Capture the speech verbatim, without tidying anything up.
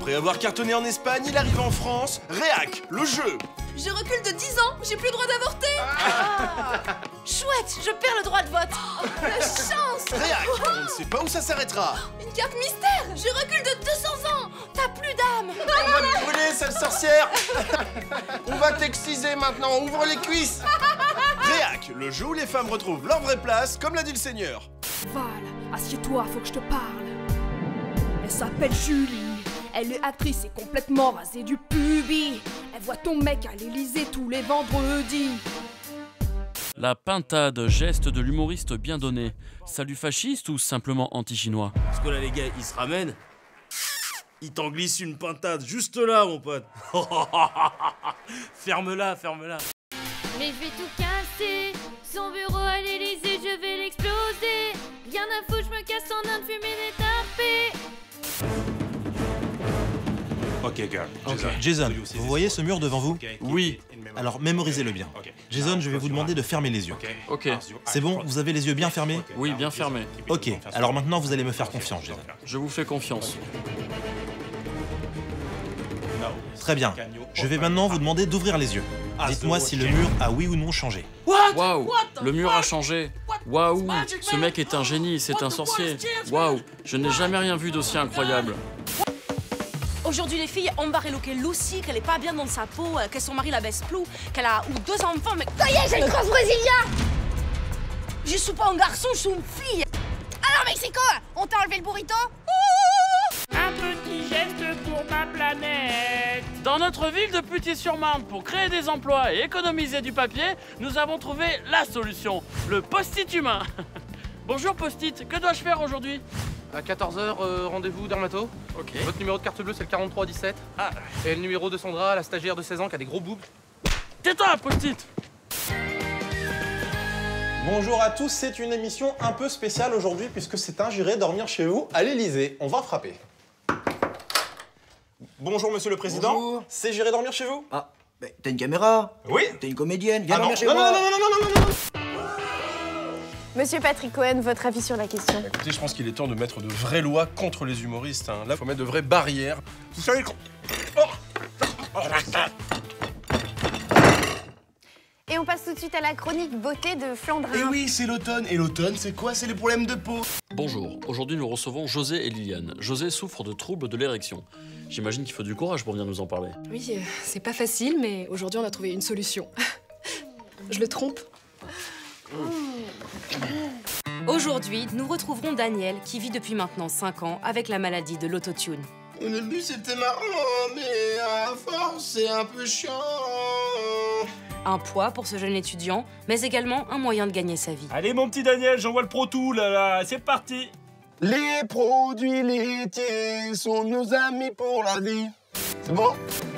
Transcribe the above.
Après avoir cartonné en Espagne, il arrive en France. Réac, le jeu. Je recule de dix ans, j'ai plus le droit d'avorter. Ah. Chouette, je perds le droit de vote. Oh, la chance. Réac, on ne sait pas où ça s'arrêtera. Une carte mystère. Je recule de deux cents ans. T'as plus d'âme. On va te brûler, sale sorcière. On va t'exciser maintenant, ouvre les cuisses. Réac, le jeu où les femmes retrouvent leur vraie place, comme l'a dit le Seigneur. Val, assieds-toi, faut que je te parle. Elle s'appelle Julie. Elle est actrice et complètement rasée du pubis. Elle voit ton mec à l'Élysée tous les vendredis. La pintade, geste de l'humoriste bien donné. Salut fasciste ou simplement anti-chinois? Parce que là, les gars, ils se ramènent. Ils t'en glissent une pintade juste là, mon pote. Ferme-la, ferme-la. Mais je vais tout casser. Son bureau à l'Élysée, je vais l'exploser. Rien à foutre, je me casse en Inde, fumer des tapés. Ok, girl. Okay. Jason, vous voyez ce mur devant vous? Oui. Alors mémorisez-le bien. Jason, je vais vous demander de fermer les yeux. Ok. C'est bon, vous avez les yeux bien fermés? Oui, bien fermés. Ok, alors maintenant vous allez me faire confiance, Jason. Je vous fais confiance. Très bien. Je vais maintenant vous demander d'ouvrir les yeux. Dites-moi si le mur a oui ou non changé. Waouh, le mur a changé. Waouh, ce mec est un génie, c'est un sorcier. Waouh, je n'ai jamais rien vu d'aussi incroyable. Aujourd'hui, les filles ont barré qu'elle Lucy, qu'elle est pas bien dans sa peau, que son mari la baisse plus, qu'elle a ou deux enfants, mais ça y est, j'ai le cross brésilien. Je suis pas un garçon, je suis une fille. Alors, Mexico, on t'a enlevé le burrito? Un petit geste pour ma planète. Dans notre ville de Puty-sur-Marne, pour créer des emplois et économiser du papier, nous avons trouvé la solution, le post-it humain. Bonjour post-it, que dois-je faire aujourd'hui? À quatorze heures, euh, rendez-vous dermato. Ok. Votre numéro de carte bleue, c'est le quarante-trois dix-sept. Ah. Et le numéro de Sandra, la stagiaire de seize ans qui a des gros boobs. Tais-toi, post-it. Bonjour à tous, c'est une émission un peu spéciale aujourd'hui puisque c'est un j'irai dormir chez vous à l'Élysée. On va frapper. Bonjour Monsieur le Président. Bonjour. C'est j'irai dormir chez vous? Ah, bah, t'as une caméra? Oui. T'es une comédienne, viens ah dormir non. chez non, moi. non, non, non, non, non, non, non. Monsieur Patrick Cohen, votre avis sur la question? Écoutez, je pense qu'il est temps de mettre de vraies lois contre les humoristes. Hein. Là, il faut mettre de vraies barrières. Vous savez qu'on... Oh. Et on passe tout de suite à la chronique beauté de Flandrin. Et oui, c'est l'automne. Et l'automne, c'est quoi? C'est les problèmes de peau. Bonjour, aujourd'hui nous recevons José et Liliane. José souffre de troubles de l'érection. J'imagine qu'il faut du courage pour venir nous en parler. Oui, euh, c'est pas facile, mais aujourd'hui on a trouvé une solution. Je le trompe. Aujourd'hui, nous retrouverons Daniel, qui vit depuis maintenant cinq ans avec la maladie de l'autotune. Au début, c'était marrant, mais à force, c'est un peu chiant. Un poids pour ce jeune étudiant, mais également un moyen de gagner sa vie. Allez, mon petit Daniel, j'envoie le Pro Tool, là, là, c'est parti. Les produits laitiers sont nos amis pour la vie. C'est bon?